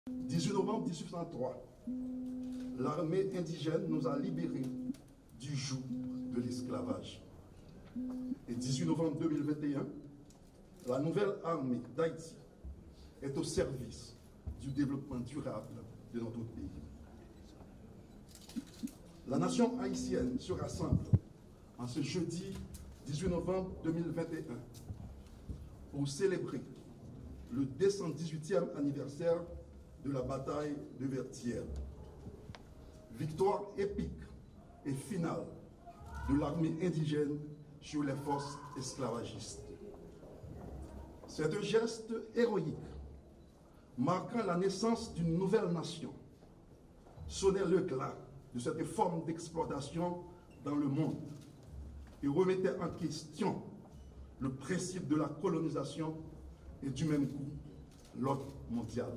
18 novembre 1803, l'armée indigène nous a libérés du joug de l'esclavage. Et 18 novembre 2021, la nouvelle armée d'Haïti est au service du développement durable de notre pays. La nation haïtienne se rassemble en ce jeudi 18 novembre 2021 pour célébrer le 218e anniversaire de la bataille de Vertières. Victoire épique et finale de l'armée indigène sur les forces esclavagistes. C'est un geste héroïque marquant la naissance d'une nouvelle nation, sonnait le glas de cette forme d'exploitation dans le monde et remettait en question le principe de la colonisation et du même coup l'ordre mondial.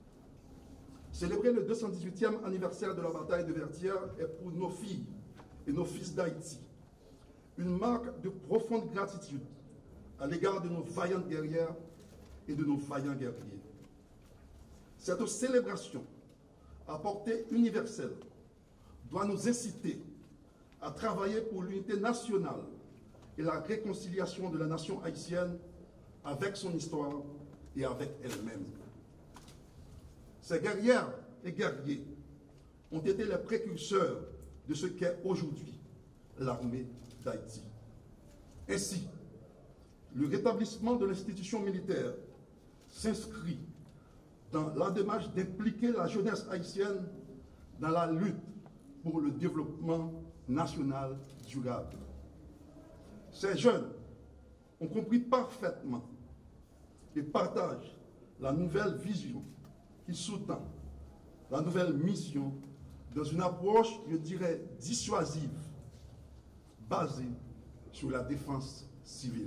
Célébrer le 218e anniversaire de la bataille de Vertières est pour nos filles et nos fils d'Haïti une marque de profonde gratitude à l'égard de nos vaillantes guerrières et de nos vaillants guerriers. Cette célébration à portée universelle doit nous inciter à travailler pour l'unité nationale et la réconciliation de la nation haïtienne avec son histoire et avec elle-même. Ces guerrières et guerriers ont été les précurseurs de ce qu'est aujourd'hui l'armée d'Haïti. Ainsi, le rétablissement de l'institution militaire s'inscrit dans la démarche d'impliquer la jeunesse haïtienne dans la lutte pour le développement national durable. Ces jeunes ont compris parfaitement et partagent la nouvelle vision qui sous-tend la nouvelle mission dans une approche, je dirais, dissuasive, basée sur la défense civile.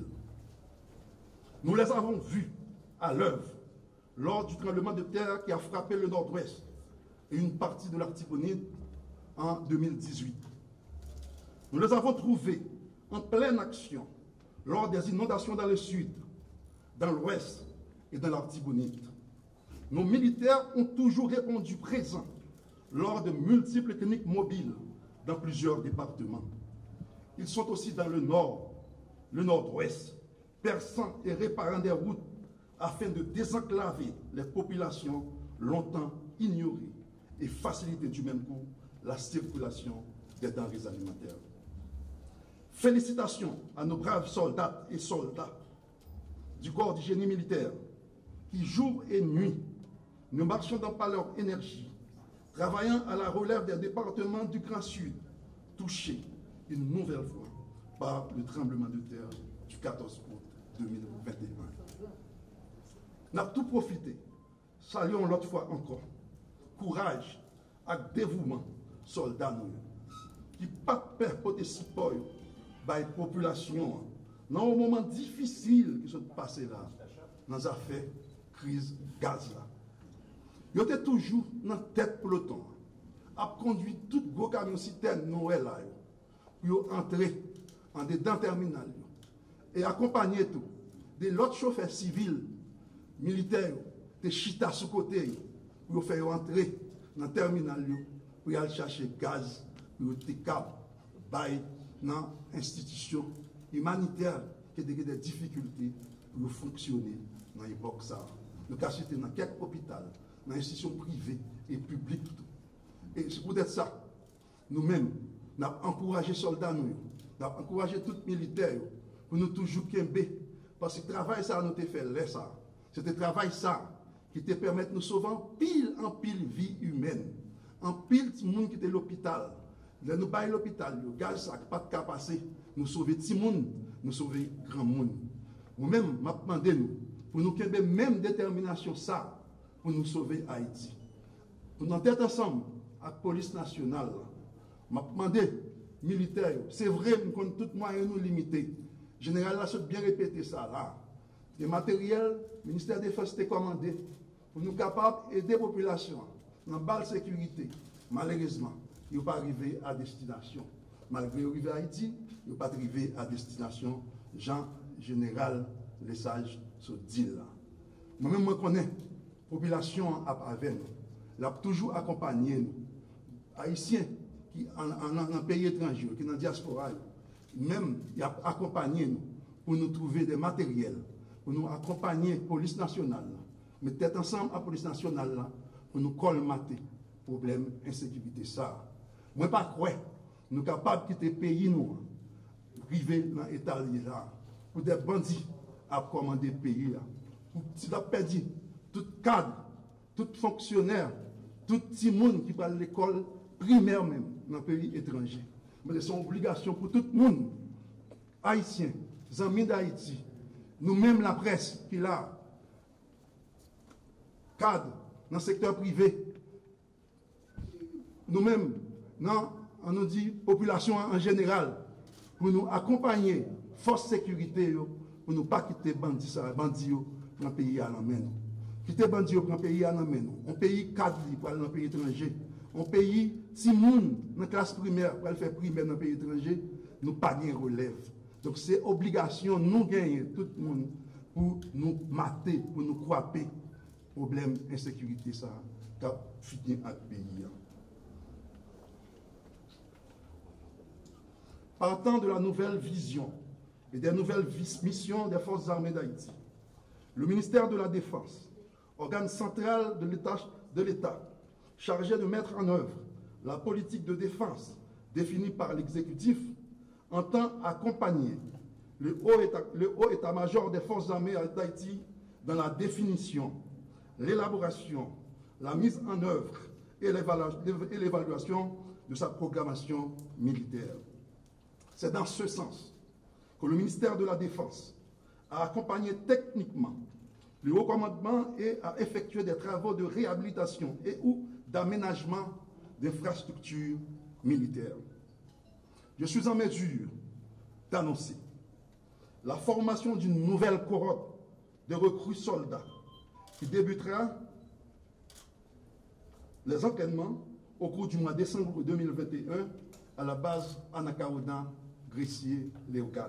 Nous les avons vus à l'œuvre lors du tremblement de terre qui a frappé le nord-ouest et une partie de l'Artibonite en 2018. Nous les avons trouvés en pleine action lors des inondations dans le sud, dans l'ouest et dans l'Artibonite. Nos militaires ont toujours répondu présents lors de multiples cliniques mobiles dans plusieurs départements. Ils sont aussi dans le nord, le nord-ouest, perçant et réparant des routes afin de désenclaver les populations longtemps ignorées et faciliter du même coup la circulation des denrées alimentaires. Félicitations à nos braves soldats et soldats du corps du génie militaire qui, jour et nuit, ne marchant pas leur énergie, travaillant à la relève des départements du Grand Sud, touchés une nouvelle fois par le tremblement de terre du 14 août 2021. Nous avons tout profité. Saluons l'autre fois encore. Courage et dévouement, soldats nous, qui pas perpoter si peur par la population dans un moment difficile qui se passe là, dans les affaires crise gaz là. Ils étaient toujours dans la tête peloton, à conduire tout gros camion citerne Noël là, pour entrer en dedans terminal et accompagner tout de l'autre chauffeur civil, militaire, de chita sous côté pour faire entrer dans le terminal pour aller chercher gaz, pour être capable dans l'institution humanitaire qui a des difficultés pour fonctionner dans l'époque. Nous avons cité dans quelques hôpitaux, dans les institutions privées et publiques. Et c'est pour être ça, nous-mêmes, nous avons encouragé les soldats, nous avons encouragé tous les militaires pour nous toujours quimber. Parce que le travail, ça, nous avons fait là, ça. C'était le travail, ça, qui te permet de nous sauver en pile vie humaine. En pile de monde qui était à l'hôpital. Nous baillons l'hôpital, le gaz, ça n'a pas de cas passé. Nous sauver petit monde, nous sauver grand monde. Nous-mêmes, m'a demandé nous, pour nous quimber même détermination, ça, pour nous sauver Haïti. Pour nous être ensemble, avec la police nationale, m'a demandé, militaires, c'est vrai, nous avons tout moyen nous limiter. Général, là, bien répéter ça, là. Les matériels, le ministère des Forces était commandé pour nous capables d'aider la population dans la sécurité. Malheureusement, ils n'ont pas arrivé à destination. Malgré arrivé à Haïti, ils n'ont pas arrivé à destination. Jean Général, les sages, ce deal là. Moi-même, je connais population avec nous, l'a toujours accompagné nous. Haïtiens qui en pays étranger, qui dans la diaspora, même il a accompagné nous pour nous trouver des matériels, pour nous accompagner la police nationale, mettre tête ensemble à la police nationale là, pour nous colmater le problème d'insécurité. Ça. Moi, pas quoi, nous sommes capables de quitter le pays, nous, arriver dans l'État là, pour des bandits à commander le pays là. Si vous perdu tout cadre, tout fonctionnaire, tout petit monde qui va à l'école primaire même dans le pays étranger. Mais c'est une obligation pour tout le monde, haïtien, amis d'Haïti, nous-mêmes la presse qui là, cadre dans le secteur privé, nous-mêmes, on nous dit population en général, pour nous accompagner, force sécurité, pour nous pas quitter bandits dans le pays à l'emmène. Quitter bandits dans le pays à l'emmène. Un pays cadre pour aller dans le pays étranger. Un pays, si moun dans la classe primaire pour aller faire primaire dans le pays étranger, nous pas de relève. Donc c'est obligation nous gagner tout le monde pour nous mater, pour nous croiser problème d'insécurité ça qui a fini à le pays. Partant de la nouvelle vision et des nouvelles missions des forces armées d'Haïti, le ministère de la Défense, organe central de l'État, chargé de mettre en œuvre la politique de défense définie par l'exécutif, entend accompagner le haut état-major des forces armées d'Haïti dans la définition, l'élaboration, la mise en œuvre et l'évaluation de sa programmation militaire. C'est dans ce sens que le ministère de la Défense a accompagné techniquement le haut commandement et a effectué des travaux de réhabilitation et ou d'aménagement d'infrastructures militaires. Je suis en mesure d'annoncer la formation d'une nouvelle cohorte de recrues soldats qui débutera les entraînements au cours du mois de décembre 2021 à la base Anakaoudan, Gressier, Léocade.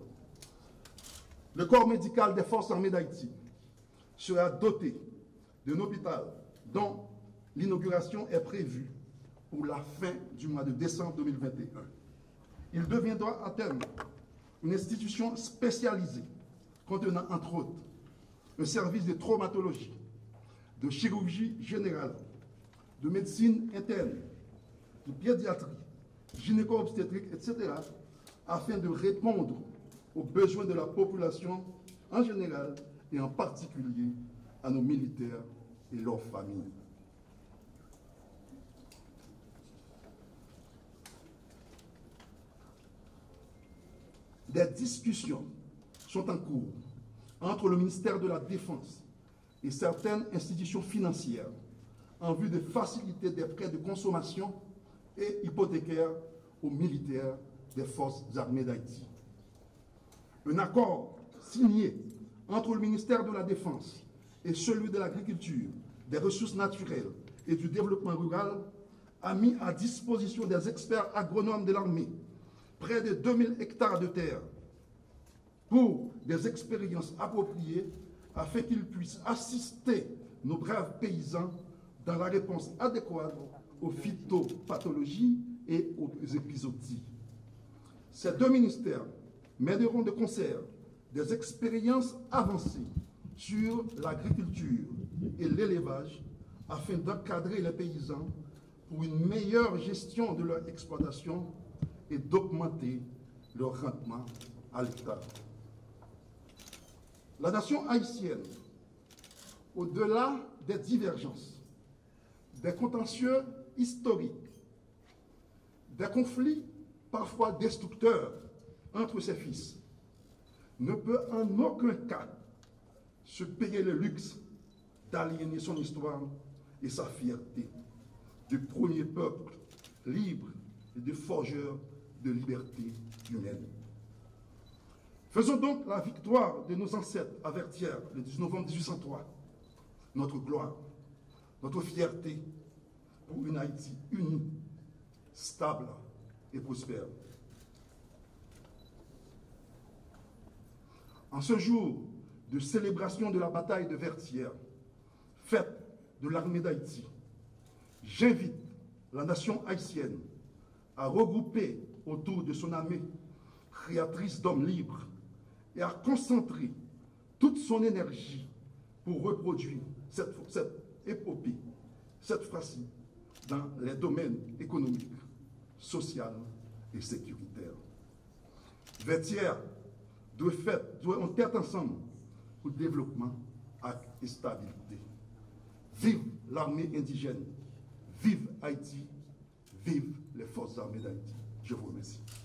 Le corps médical des forces armées d'Haïti sera doté d'un hôpital dont l'inauguration est prévue pour la fin du mois de décembre 2021. Il deviendra à terme une institution spécialisée contenant entre autres un service de traumatologie, de chirurgie générale, de médecine interne, de pédiatrie, gynéco-obstétrique, etc., afin de répondre aux besoins de la population en général et en particulier à nos militaires et leurs familles. Des discussions sont en cours entre le ministère de la Défense et certaines institutions financières en vue de faciliter des prêts de consommation et hypothécaires aux militaires des forces armées d'Haïti. Un accord signé entre le ministère de la Défense et celui de l'Agriculture, des Ressources naturelles et du Développement rural a mis à disposition des experts agronomes de l'armée près de 2000 hectares de terre pour des expériences appropriées afin qu'ils puissent assister nos braves paysans dans la réponse adéquate aux phytopathologies et aux épizooties. Ces deux ministères mèneront de concert des expériences avancées sur l'agriculture et l'élevage afin d'encadrer les paysans pour une meilleure gestion de leur exploitation et d'augmenter leur rendement à l'hectare. La nation haïtienne, au-delà des divergences, des contentieux historiques, des conflits parfois destructeurs entre ses fils, ne peut en aucun cas se payer le luxe d'aliéner son histoire et sa fierté du premier peuple libre et de forgeur de liberté humaine. Faisons donc la victoire de nos ancêtres avertirent le 19 novembre 1803, notre gloire, notre fierté pour une Haïti unie, stable et prospère. En ce jour de célébration de la bataille de Vertières, fête de l'armée d'Haïti, j'invite la nation haïtienne à regrouper autour de son armée créatrice d'hommes libres et à concentrer toute son énergie pour reproduire cette épopée, cette fois-ci, dans les domaines économiques, sociaux et sécuritaires. Vertière doit en tête ensemble pour le développement et stabilité. Vive l'armée indigène, vive Haïti, vive les forces armées d'Haïti. Je vous remercie.